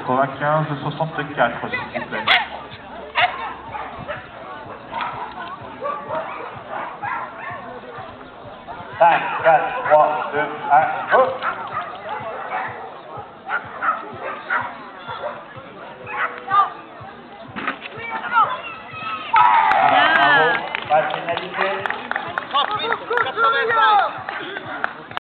95-64, s'il vous plaît. 5, 4, 3, 2, 1, go!